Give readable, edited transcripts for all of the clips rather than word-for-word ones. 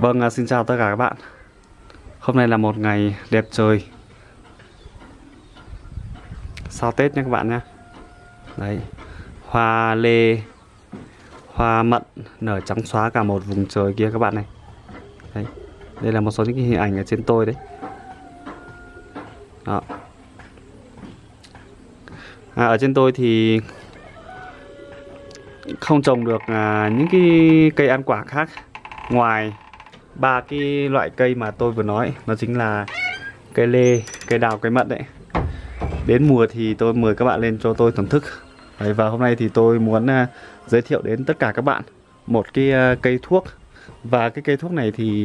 Vâng, xin chào tất cả các bạn. Hôm nay là một ngày đẹp trời sau Tết nha các bạn nhé. Đấy, hoa lê, hoa mận nở trắng xóa cả một vùng trời kia các bạn này. Đấy, đây là một số những cái hình ảnh ở trên tôi đấy. Đó. Ở trên tôi thì không trồng được những cái cây ăn quả khác ngoài ba cái loại cây mà tôi vừa nói, nó chính là cây lê, cây đào, cây mận đấy. Đến mùa thì tôi mời các bạn lên cho tôi thưởng thức. Đấy, và hôm nay thì tôi muốn giới thiệu đến tất cả các bạn một cái cây thuốc. Và cái cây thuốc này thì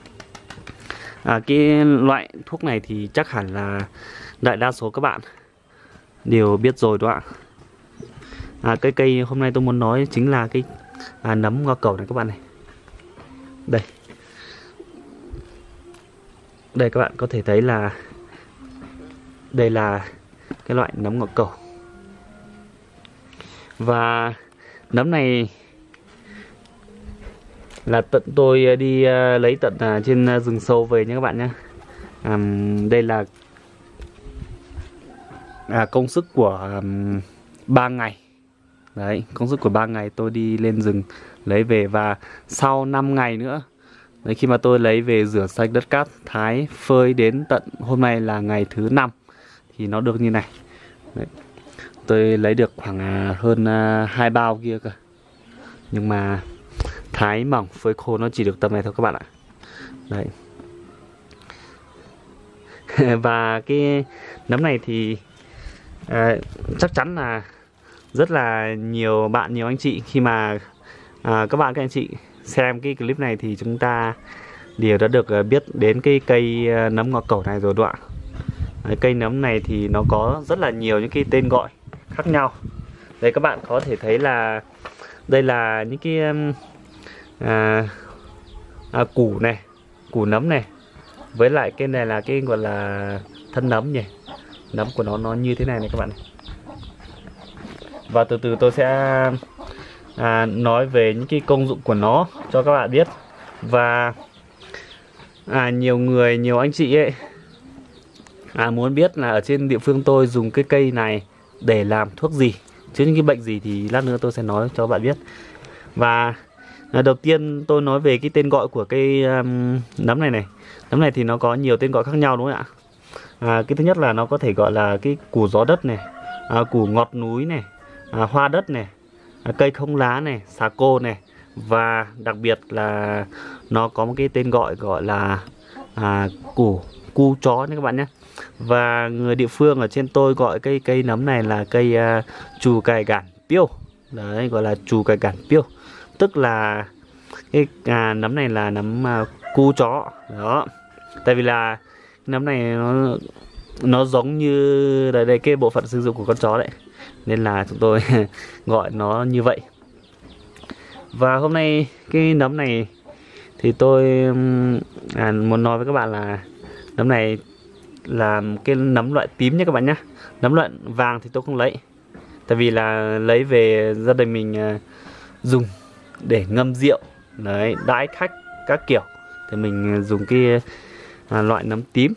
cái loại thuốc này thì chắc hẳn là đại đa số các bạn đều biết rồi đó ạ. Cái cây hôm nay tôi muốn nói chính là cái nấm ngõ cẩu này các bạn này. Đây các bạn có thể thấy là đây là cái loại nấm ngõ cẩu. Và nấm này là tôi đi lấy tận trên rừng sâu về nha các bạn nhé. Đây là công sức của 3 ngày. Đấy, công sức của 3 ngày tôi đi lên rừng lấy về. Và sau 5 ngày nữa, đấy, khi mà tôi lấy về rửa sạch đất cát, thái, phơi đến tận hôm nay là ngày thứ 5 thì nó được như này. Đấy, tôi lấy được khoảng hơn 2 bao kia cơ. Nhưng mà thái mỏng phơi khô nó chỉ được tầm này thôi các bạn ạ. Đấy. Và cái nấm này thì chắc chắn là rất là nhiều bạn, nhiều anh chị khi mà các anh chị xem cái clip này thì chúng ta đều đã được biết đến cái cây nấm ngõ cẩu này rồi đó ạ. Cây nấm này thì nó có rất là nhiều những cái tên gọi khác nhau. Đây các bạn có thể thấy là đây là những cái củ này, củ nấm này, với lại cái này là cái gọi là thân nấm nhỉ. Nấm của nó như thế này này các bạn này. Và từ từ tôi sẽ nói về những cái công dụng của nó cho các bạn biết. Và nhiều người, nhiều anh chị ấy muốn biết là ở trên địa phương tôi dùng cái cây này để làm thuốc gì, chứ những cái bệnh gì thì lát nữa tôi sẽ nói cho các bạn biết. Và đầu tiên tôi nói về cái tên gọi của cây nấm này này. Nấm này thì nó có nhiều tên gọi khác nhau đúng không ạ? Cái thứ nhất là nó có thể gọi là cái củ gió đất này, củ ngọt núi này, hoa đất này, cây không lá này, xà cô này. Và đặc biệt là nó có một cái tên gọi là củ cu chó nha các bạn nhé. Và người địa phương ở trên tôi gọi cây nấm này là cây chù cài gản piêu. Đấy, gọi là chù cài gản piêu. Tức là cái nấm này là nấm cu chó. Đó. Tại vì là nấm này nó giống như đây cái bộ phận sử dụng của con chó đấy, nên là chúng tôi gọi nó như vậy. Và hôm nay cái nấm này thì tôi muốn nói với các bạn là nấm này là cái nấm loại tím nhé các bạn nhé. Nấm loại vàng thì tôi không lấy, tại vì là lấy về gia đình mình dùng để ngâm rượu, đấy, đãi khách các kiểu, thì mình dùng cái loại nấm tím.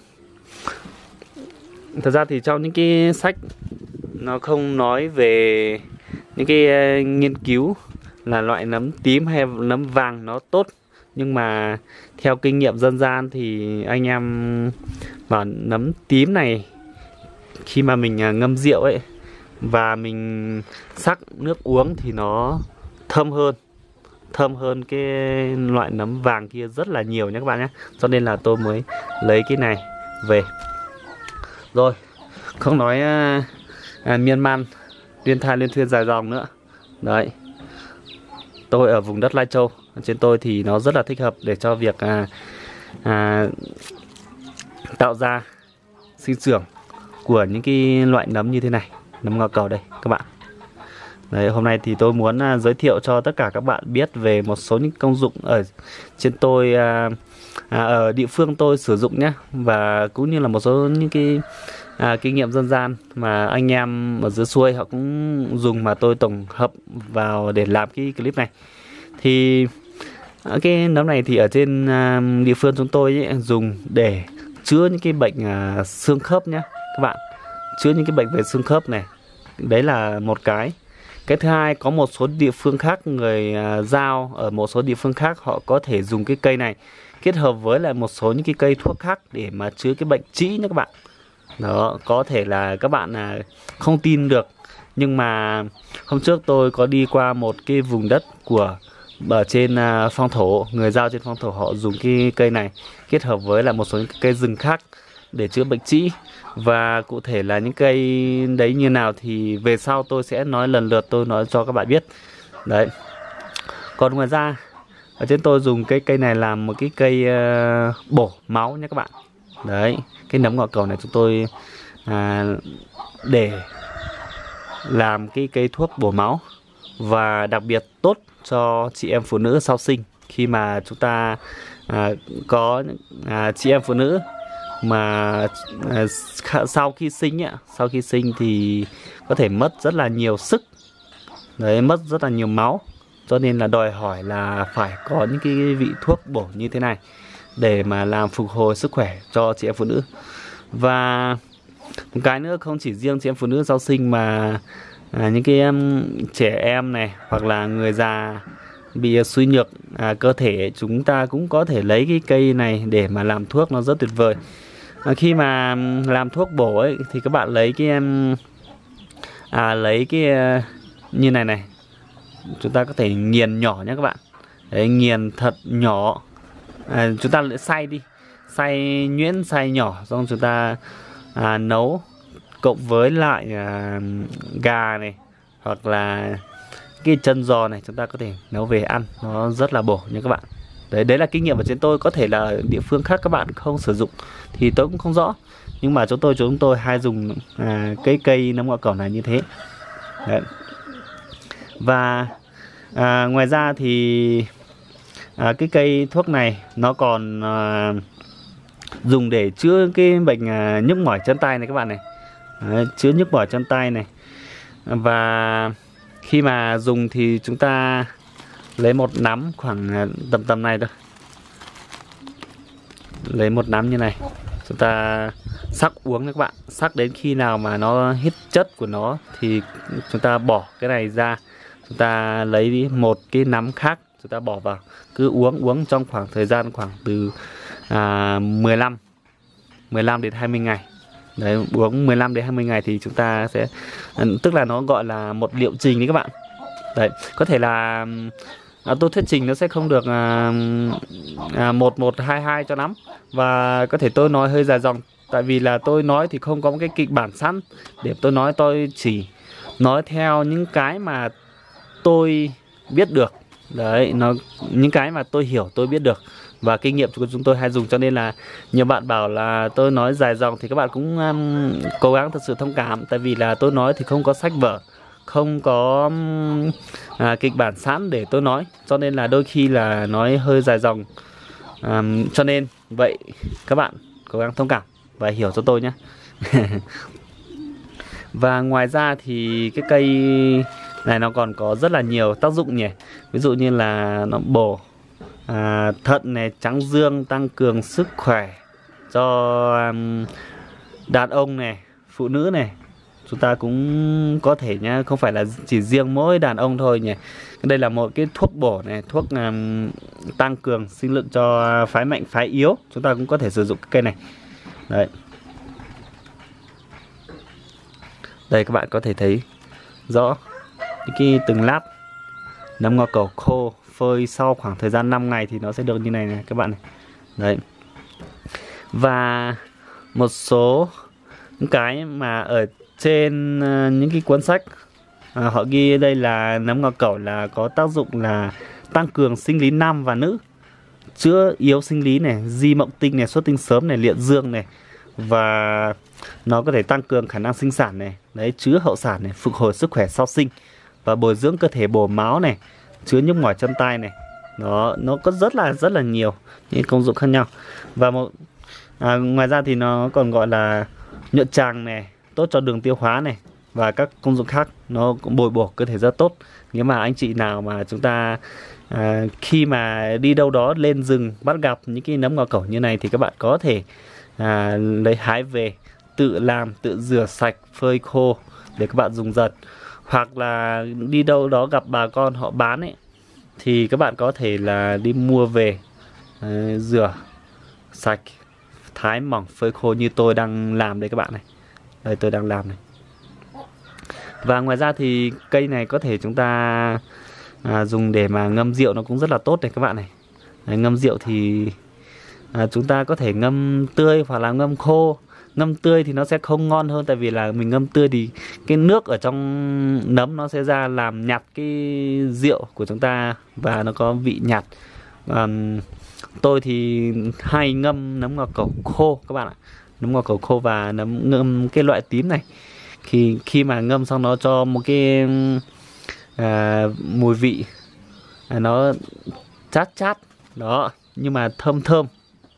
Thật ra thì trong những cái sách nó không nói về những cái nghiên cứu là loại nấm tím hay nấm vàng nó tốt. Nhưng mà theo kinh nghiệm dân gian thì anh em bảo nấm tím này khi mà mình ngâm rượu ấy và mình sắc nước uống thì nó thơm hơn cái loại nấm vàng kia rất là nhiều nhé các bạn nhé. Cho nên là tôi mới lấy cái này về. Rồi, không nói miên man liên thuyên dài dòng nữa. Đấy, tôi ở vùng đất Lai Châu, trên tôi thì nó rất là thích hợp để cho việc tạo ra sinh trưởng của những cái loại nấm như thế này, nấm ngõ cẩu đây các bạn. Đấy, hôm nay thì tôi muốn giới thiệu cho tất cả các bạn biết về một số những công dụng ở trên tôi, ở địa phương tôi sử dụng nhé. Và cũng như là một số những cái kinh nghiệm dân gian mà anh em ở dưới xuôi họ cũng dùng, mà tôi tổng hợp vào để làm cái clip này. Thì Cái nấm này thì ở trên địa phương chúng tôi ấy, dùng để chữa những cái bệnh xương khớp nhé các bạn, chữa những cái bệnh về xương khớp này. Đấy là một cái. Cái thứ hai, có một số địa phương khác, người Dao ở một số địa phương khác họ có thể dùng cái cây này kết hợp với lại một số những cái cây thuốc khác để mà chữa cái bệnh trĩ nhé các bạn. Đó, có thể là các bạn không tin được, nhưng mà hôm trước tôi có đi qua một cái vùng đất của ở trên Phong Thổ, người Dao trên Phong Thổ họ dùng cái cây này kết hợp với lại một số những cây rừng khác để chữa bệnh trĩ. Và cụ thể là những cây đấy như nào thì về sau tôi sẽ nói lần lượt, tôi nói cho các bạn biết. Đấy. Còn ngoài ra ở trên tôi dùng cái cây này làm một cái cây bổ máu nhé các bạn. Đấy, cái nấm ngọ cầu này chúng tôi để làm cái cây thuốc bổ máu, và đặc biệt tốt cho chị em phụ nữ sau sinh. Khi mà chúng ta có chị em phụ nữ mà sau khi sinh thì có thể mất rất là nhiều sức. Đấy, mất rất là nhiều máu. Cho nên là đòi hỏi là phải có những cái vị thuốc bổ như thế này để mà làm phục hồi sức khỏe cho chị em phụ nữ. Và một cái nữa, không chỉ riêng chị em phụ nữ sau sinh mà những cái trẻ em này hoặc là người già bị suy nhược cơ thể, chúng ta cũng có thể lấy cái cây này để mà làm thuốc, nó rất tuyệt vời. Khi mà làm thuốc bổ ấy thì các bạn lấy cái như này này, chúng ta có thể nghiền nhỏ nhé các bạn. Đấy, nghiền thật nhỏ. Chúng ta lại xay đi, xay nhuyễn, xay nhỏ, xong chúng ta nấu cộng với lại gà này hoặc là cái chân giò này, chúng ta có thể nấu về ăn, nó rất là bổ nha các bạn. Đấy là kinh nghiệm của trên tôi. Có thể là địa phương khác các bạn không sử dụng thì tôi cũng không rõ, nhưng mà chúng tôi hay dùng cái cây nấm ngọ cẩu này như thế. Đấy. Và ngoài ra thì cái cây thuốc này nó còn dùng để chữa cái bệnh nhức mỏi chân tay này các bạn này. Đấy, chữa nhức mỏi chân tay này. Và khi mà dùng thì chúng ta lấy một nắm khoảng tầm này thôi, lấy một nắm như này, chúng ta sắc uống các bạn. Sắc đến khi nào mà nó hết chất của nó thì chúng ta bỏ cái này ra, chúng ta lấy đi một cái nắm khác, chúng ta bỏ vào, cứ uống trong khoảng thời gian khoảng từ 15 đến 20 ngày. Đấy, uống 15 đến 20 ngày thì chúng ta sẽ, tức là nó gọi là một liệu trình đấy các bạn. Đấy, có thể là tôi thuyết trình nó sẽ không được 1122 cho lắm, và có thể tôi nói hơi dài dòng, tại vì là tôi nói thì không có một cái kịch bản sẵn để tôi nói. Tôi chỉ nói theo những cái mà tôi biết được. Đấy, những cái mà tôi hiểu, tôi biết được và kinh nghiệm của chúng tôi hay dùng. Cho nên là nhiều bạn bảo là tôi nói dài dòng thì các bạn cũng cố gắng thật sự thông cảm, tại vì là tôi nói thì không có sách vở, không có kịch bản sẵn để tôi nói, cho nên là đôi khi là nói hơi dài dòng. Cho nên vậy các bạn cố gắng thông cảm và hiểu cho tôi nhé. Và ngoài ra thì cái cây này nó còn có rất là nhiều tác dụng nhỉ. Ví dụ như là nó bổ thận này, tráng dương, tăng cường sức khỏe cho đàn ông này, phụ nữ này. Chúng ta cũng có thể nhá, không phải là chỉ riêng mỗi đàn ông thôi nhỉ. Đây là một cái thuốc bổ này, thuốc tăng cường sinh lực cho phái mạnh phái yếu. Chúng ta cũng có thể sử dụng cái cây này. Đấy. Đây các bạn có thể thấy rõ cái từng lát nấm ngọ cẩu khô phơi sau khoảng thời gian 5 ngày thì nó sẽ được như này này các bạn này. Đấy. Và một số những cái mà ở trên những cái cuốn sách họ ghi ở đây là nấm ngọ cẩu là có tác dụng là tăng cường sinh lý nam và nữ, chữa yếu sinh lý này, di mộng tinh này, xuất tinh sớm này, liệt dương này, và nó có thể tăng cường khả năng sinh sản này, đấy, chữa hậu sản này, phục hồi sức khỏe sau sinh và bồi dưỡng cơ thể, bổ máu này, chữa nhức mỏi chân tay này. Nó có rất là nhiều những công dụng khác nhau. Và ngoài ra thì nó còn gọi là nhuận tràng này, tốt cho đường tiêu hóa này, và các công dụng khác, nó cũng bồi bổ cơ thể rất tốt. Nếu mà anh chị nào mà chúng ta khi mà đi đâu đó lên rừng bắt gặp những cái nấm ngò cẩu như này thì các bạn có thể lấy hái về, tự làm, tự rửa sạch, phơi khô để các bạn dùng dần. Hoặc là đi đâu đó gặp bà con họ bán ấy, thì các bạn có thể là đi mua về, rửa sạch, thái mỏng, phơi khô như tôi đang làm đây các bạn này. Đây tôi đang làm này. Và ngoài ra thì cây này có thể chúng ta dùng để mà ngâm rượu, nó cũng rất là tốt này các bạn này. Đấy, ngâm rượu thì chúng ta có thể ngâm tươi hoặc là ngâm khô. Ngâm tươi thì nó sẽ không ngon hơn, tại vì là mình ngâm tươi thì cái nước ở trong nấm nó sẽ ra làm nhạt cái rượu của chúng ta và nó có vị nhạt. Tôi thì hay ngâm nấm ngò cẩu khô các bạn ạ. Nấm ngò cẩu khô và ngâm cái loại tím này. Khi mà ngâm xong nó cho một cái mùi vị nó chát chát đó, nhưng mà thơm thơm.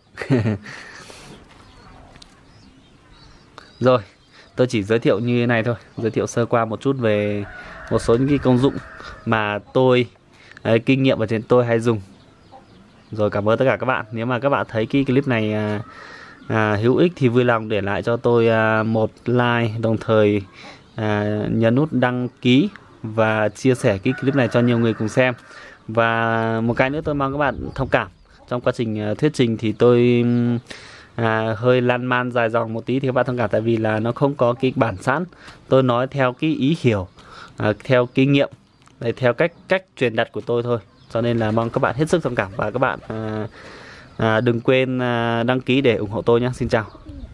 Rồi, tôi chỉ giới thiệu như thế này thôi, giới thiệu sơ qua một chút về một số những cái công dụng mà tôi kinh nghiệm ở trên tôi hay dùng. Rồi, cảm ơn tất cả các bạn. Nếu mà các bạn thấy cái clip này hữu ích thì vui lòng để lại cho tôi một like, đồng thời nhấn nút đăng ký và chia sẻ cái clip này cho nhiều người cùng xem. Và một cái nữa tôi mong các bạn thông cảm, trong quá trình thuyết trình thì tôi hơi lan man dài dòng một tí thì các bạn thông cảm, tại vì là nó không có cái bản sẵn. Tôi nói theo cái ý hiểu, theo kinh nghiệm, theo cách truyền đạt của tôi thôi. Cho nên là mong các bạn hết sức thông cảm, và các bạn đừng quên đăng ký để ủng hộ tôi nhé. Xin chào.